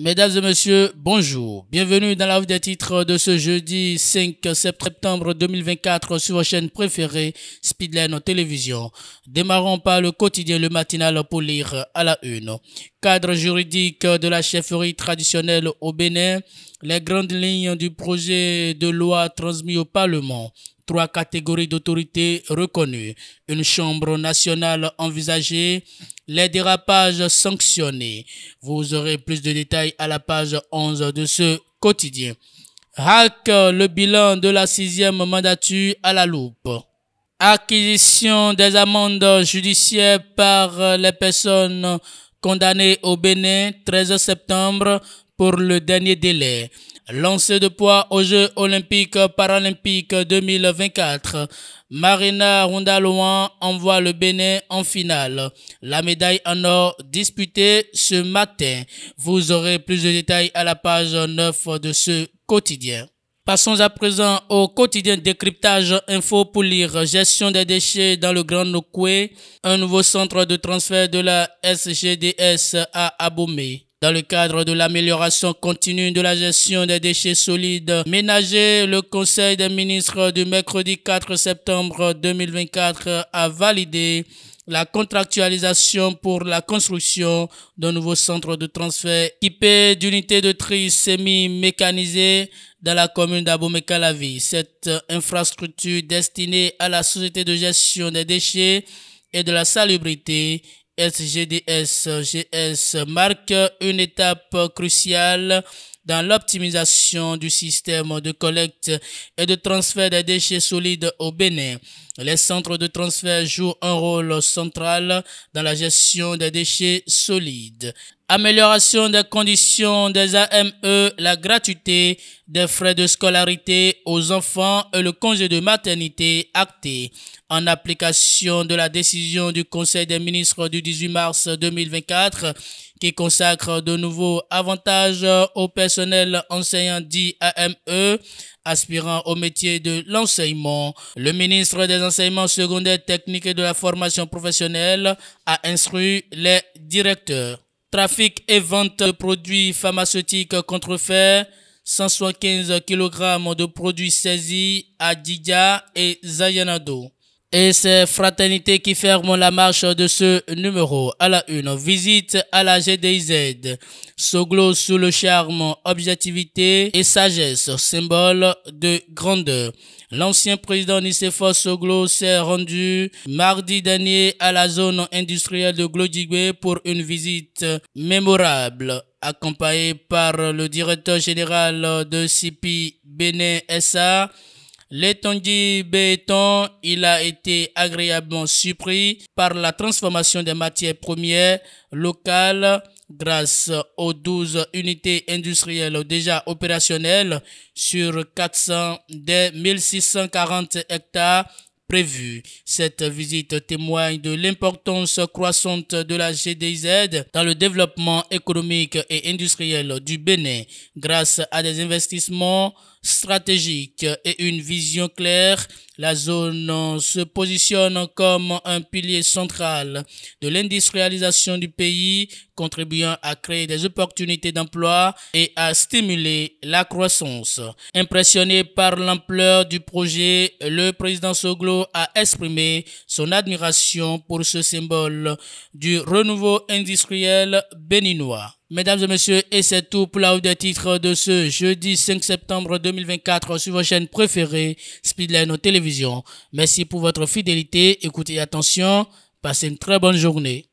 Mesdames et messieurs, bonjour. Bienvenue dans la revue des titres de ce jeudi 5 septembre 2024 sur vos chaînes préférées, Speedline Télévision. Démarrons par le quotidien Le Matinal pour lire à la une. Cadre juridique de la chefferie traditionnelle au Bénin, les grandes lignes du projet de loi transmis au Parlement. 3 catégories d'autorités reconnues, une chambre nationale envisagée, les dérapages sanctionnés. Vous aurez plus de détails à la page 11 de ce quotidien. Hack, le bilan de la 6e mandature à la loupe. Acquisition des amendes judiciaires par les personnes condamnées au Bénin, 13 septembre pour le dernier délai. Lancer de poids aux Jeux olympiques paralympiques 2024. Marina Rondalouan envoie le Bénin en finale. La médaille en or disputée ce matin. Vous aurez plus de détails à la page 9 de ce quotidien. Passons à présent au quotidien décryptage info pour lire gestion des déchets dans le Grand Nokoué. Un nouveau centre de transfert de la SGDS à Abomey. Dans le cadre de l'amélioration continue de la gestion des déchets solides ménagers, le Conseil des ministres du mercredi 4 septembre 2024 a validé la contractualisation pour la construction d'un nouveau centre de transfert équipé d'unités de tri semi-mécanisées dans la commune d'Abomey-Calavi. Cette infrastructure destinée à la société de gestion des déchets et de la salubrité SGDS-GS marque une étape cruciale dans l'optimisation du système de collecte et de transfert des déchets solides au Bénin. Les centres de transfert jouent un rôle central dans la gestion des déchets solides. Amélioration des conditions des AME, la gratuité des frais de scolarité aux enfants et le congé de maternité acté. En application de la décision du Conseil des ministres du 18 mars 2024 qui consacre de nouveaux avantages au personnel enseignant dit AME, aspirant au métier de l'enseignement, le ministre des enseignements secondaires techniques et de la formation professionnelle a instruit les directeurs. Trafic et vente de produits pharmaceutiques contrefaits, 175 kg de produits saisis à Didja et Zayanado. Et c'est Fraternité qui ferme la marche de ce numéro. À la une, visite à la GDIZ. Soglo sous le charme, objectivité et sagesse, symbole de grandeur. L'ancien président Nicéphore Soglo s'est rendu mardi dernier à la zone industrielle de Glodjigbe pour une visite mémorable, accompagné par le directeur général de CIPI Bénin SA, Letonji Béton. Il a été agréablement surpris par la transformation des matières premières locales grâce aux 12 unités industrielles déjà opérationnelles sur 400 des 1640 hectares prévus. Cette visite témoigne de l'importance croissante de la GDIZ dans le développement économique et industriel du Bénin grâce à des investissements stratégique et une vision claire. La zone se positionne comme un pilier central de l'industrialisation du pays, contribuant à créer des opportunités d'emploi et à stimuler la croissance. Impressionné par l'ampleur du projet, le président Soglo a exprimé son admiration pour ce symbole du renouveau industriel béninois. Mesdames et messieurs, et c'est tout pour la revue des titres de ce jeudi 5 septembre 2024 sur vos chaînes préférées, Speedline Télévision. Merci pour votre fidélité, écoutez attention, passez une très bonne journée.